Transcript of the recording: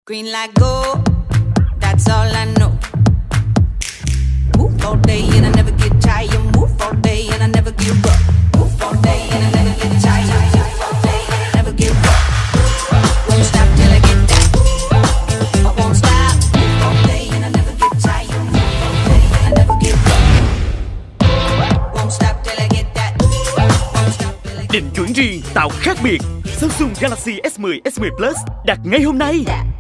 Green light go, that's all I know. Move all day and I never get tired. Move all day and I never give up. Move all day and I never get tired. Move all day and I never give up. Won't stop till I get that. I won't stop. Move all day and I never get tired. Move all day and I never give up. Won't stop till I get that. Won't stop till I get that. Định chuẩn riêng tạo khác biệt. Samsung Galaxy S10, S10 Plus đặt ngay hôm nay.